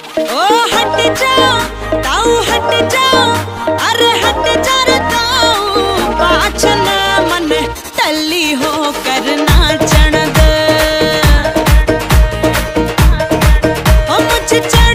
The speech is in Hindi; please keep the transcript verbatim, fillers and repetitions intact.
ओ हट जा ताऊ हट जा, अरे हट जा रे ताऊ, पाछन मन टल्ली हो करना चा।